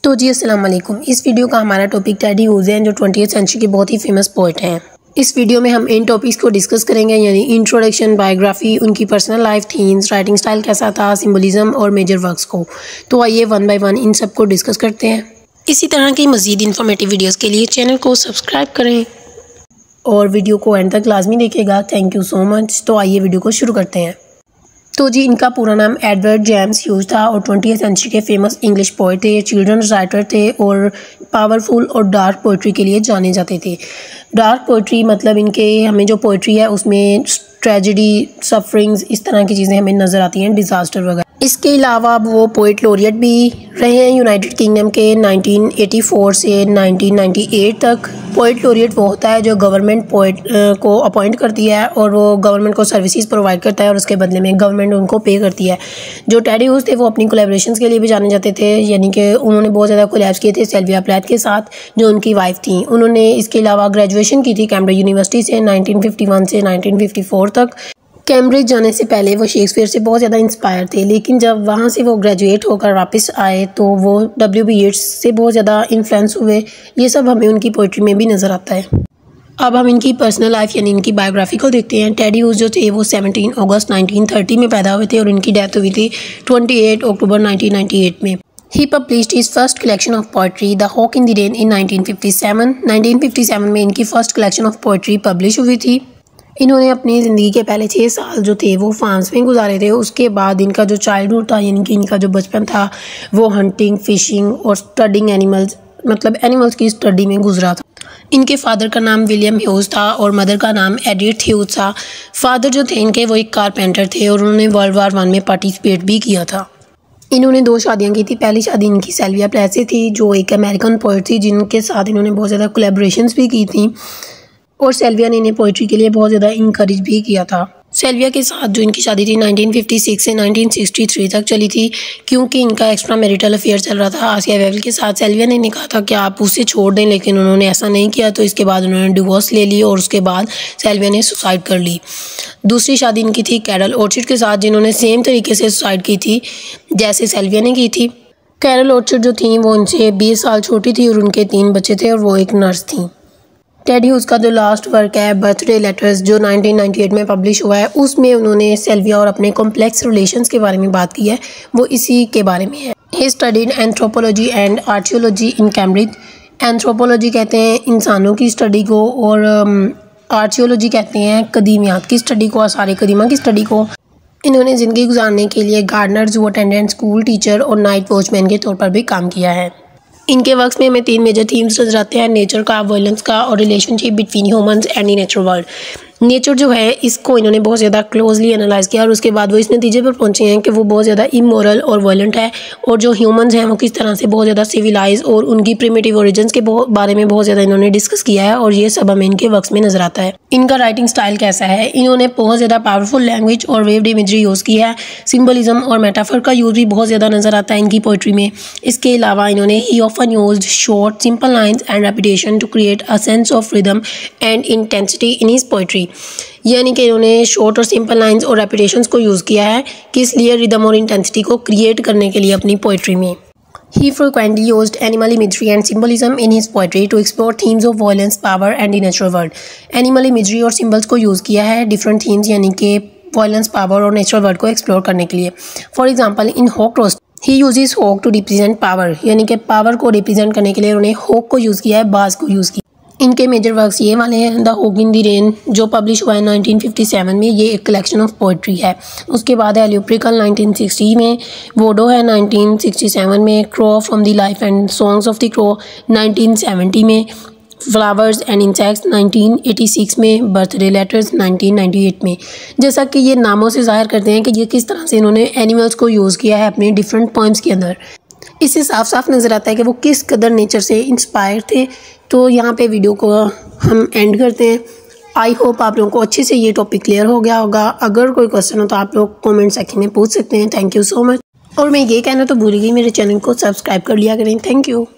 तो जी अस्सलाम वालेकुम। इस वीडियो का हमारा टॉपिक टेडी ह्यूज है जो 20th सेंचुरी के बहुत ही फेमस पोइट हैं। इस वीडियो में हम इन टॉपिक्स को डिस्कस करेंगे, यानी इंट्रोडक्शन, बायोग्राफी, उनकी personal life, themes, writing style कैसा था, सिंबलिज्म और मेजर वर्क्स को। तो आइए वन बाय वन इन सब को डिस्कस करते हैं। इसी तरह की मज़ीद इन्फॉर्मेटिव वीडियोस के लिए चैनल को सब्सक्राइब करें और वीडियो को एंड तक लाजमी देखिएगा। Thank you so much. तो आइए वीडियो को शुरू करते हैं। तो जी इनका पूरा नाम एडवर्ड जेम्स ह्यूज था और 20th सेंचुरी के फेमस इंग्लिश पोइट थे, चिल्ड्रंस राइटर थे और पावरफुल और डार्क पोइट्री के लिए जाने जाते थे। डार्क पोइट्री मतलब इनके हमें जो पोइट्री है उसमें ट्रेजेडी, सफरिंग्स, इस तरह की चीज़ें हमें नज़र आती हैं, डिज़ास्टर वगैरह। इसके अलावा वो पोइट लॉरिएट भी रहे हैं यूनाइटेड किंगडम के 1984 से 1998 तक। पोइट लॉरिएट वो होता है जो गवर्नमेंट पोइट को अपॉइंट करती है और वो गवर्नमेंट को सर्विसेज प्रोवाइड करता है और उसके बदले में गवर्नमेंट उनको पे करती है। जो टेडी ह्यूज थे वो अपनी कोलैबोरेशंस के लिए भी जाने जाते थे, यानी कि उन्होंने बहुत ज़्यादा कोलैब्स किए थे सिल्विया प्लैथ के साथ जो उनकी वाइफ थी। उन्होंने इसके अलावा ग्रेजुएशन की थी कैम्ब्रिज यूनिवर्सिटी से 1951 से 1954 तक। कैम्ब्रिज जाने से पहले वो शेक्सपियर से बहुत ज़्यादा इंस्पायर थे, लेकिन जब वहाँ से वो ग्रेजुएट होकर वापस आए तो वो W.B. येट्स से बहुत ज़्यादा इन्फ्लुएंस हुए। ये सब हमें उनकी पोइट्री में भी नज़र आता है। अब हम इनकी पर्सनल लाइफ यानी इनकी बायोग्राफी को देखते हैं। टेडी ह्यूज जो थे वो 17 अगस्त 1930 में पैदा हुए थे और इनकी डेथ हुई थी 28 अक्टूबर 1998 में। He published his first collection of poetry, The Hawk in the Rain, in 1957. 1957 में इनकी first collection of poetry publish हुई थी। इन्होंने अपनी ज़िंदगी के पहले 6 साल जो थे वो फार्म्स में गुजारे थे। उसके बाद इनका जो चाइल्डहुड था यानी कि इनका जो बचपन था वो हंटिंग, फिशिंग और स्टडिंग एनिमल्स, मतलब एनिमल्स की स्टडी में गुजरा था। इनके फादर का नाम विलियम ह्यूज था और मदर का नाम एडिथ ह्यूज था। फादर जो थे इनके वो एक कारपेंटर थे और उन्होंने वर्ल्ड वार 1 में पार्टिसिपेट भी किया था। इन्होंने 2 शादियां की थी। पहली शादी इनकी सिल्विया प्लैथ से थी जो एक अमेरिकन पोइट थी जिनके साथ इन्होंने बहुत ज़्यादा कोलैबोरेशंस भी की थी और सिल्विया ने इन्हें पोइट्री के लिए बहुत ज़्यादा इंकरेज भी किया था। सिल्विया के साथ जो इनकी शादी थी 1956 से 1963 तक चली थी, क्योंकि इनका एक्स्ट्रा मैरिटल अफेयर चल रहा था आसिया वेवल के साथ। सिल्विया ने कहा था कि आप उसे छोड़ दें, लेकिन उन्होंने ऐसा नहीं किया। तो इसके बाद उन्होंने डिवोर्स ले ली और उसके बाद सिल्विया ने सुसाइड कर ली। दूसरी शादी इनकी थी कैरल ऑर्चिड के साथ जिन्होंने सेम तरीके से सुसाइड की थी जैसे सिल्विया ने की थी। कैरल ऑर्चिड जो थी वो उनसे 20 साल छोटी थी और उनके 3 बच्चे थे और वो एक नर्स थी। टेडी ह्यूज का जो लास्ट वर्क है बर्थडे लेटर्स जो 1998 में पब्लिश हुआ है उसमें उन्होंने सिल्विया और अपने कॉम्प्लेक्स रिलेशंस के बारे में बात की है, वो इसी के बारे में है। He studied anthropology and archaeology in Cambridge. Anthropology कहते हैं इंसानों की स्टडी को और आर्कियोलॉजी कहते हैं कदीमियात की स्टडी को, आसार कदीमा की स्टडी को। इन्होंने ज़िंदगी गुजारने के लिए gardener, zoo attendant, school teacher और नाइट वॉचमैन के तौर पर भी काम किया है। इनके वर्क्स में हमें 3 मेजर थीम्स नजर आते हैं, नेचर का, वायलेंस का और relationship between humans and the natural world. Nature जो है इसको इन्होंने बहुत ज़्यादा क्लोजली एनालाइज किया और उसके बाद वो इस नतीजे पर पहुंचे हैं कि वो बहुत ज़्यादा इमोरल और वायलेंट है और जो ह्यूमंस हैं वो किस तरह से बहुत ज़्यादा सिविलाइज और उनकी प्रिमिटिव ओरिजिन्स के बारे में बहुत ज़्यादा इन्होंने डिस्कस किया है और ये सब हमें इनके वर्क्स में नजर आता है। इनका राइटिंग स्टाइल कैसा है, इन्होंने बहुत ज़्यादा पावरफुल लैंग्वेज और वेव्ड इमेजरी यूज़ की है। सिंबलिज्म और मेटाफर का यूज़ भी बहुत ज़्यादा नजर आता है इनकी पोइट्री में। इसके अलावा इन्होंने he often used short simple lines and repetition to create a sense of rhythm and intensity in his poetry. यानी कि इन्होंने शॉर्ट और सिंपल लाइंस और रेपिटेशंस को यूज़ किया है किस लिए, रिदम और इंटेंसिटी को क्रिएट करने के लिए अपनी पोइट्री में। He frequently used animal imagery and symbolism in his poetry to explore themes of violence, power and the natural world. Animal imagery और symbols को यूज़ किया है डिफरेंट थीम्स यानी कि violence, power और natural world को explore करने के लिए। For example in hawk roost he uses hawk to represent power, यानी कि पावर को रिप्रेजेंट करने के लिए उन्होंने हॉक को यूज़ किया है, बाज को यूज़ किया। इनके मेजर वर्क्स ये वाले हैं। The hawk in the rain जो पब्लिश हुआ है 1957 में, ये एक कलेक्शन ऑफ पोइट्री है। उसके बाद है एल्यूप्रिकल 1960 में, वोडो है 1967 में, crow from the life and songs of the crow 1970 में, फ्लावर्स एंड इंसेक्ट्स 1986 में, बर्थडे लेटर्स 1998 में। जैसा कि ये नामों से जाहिर करते हैं कि ये किस तरह से इन्होंने एनिमल्स को यूज़ किया है अपने डिफरेंट पोइम्स के अंदर। इससे साफ साफ नज़र आता है कि वो किस कदर नेचर से इंस्पायर थे। तो यहाँ पे वीडियो को हम एंड करते हैं। आई होप आप लोगों को अच्छे से ये टॉपिक क्लियर हो गया होगा। अगर कोई क्वेश्चन हो तो आप लोग कमेंट सेक्शन में पूछ सकते हैं। Thank you so much. और मैं ये कहना तो भूल गई, मेरे चैनल को सब्सक्राइब कर लिया करें। Thank you.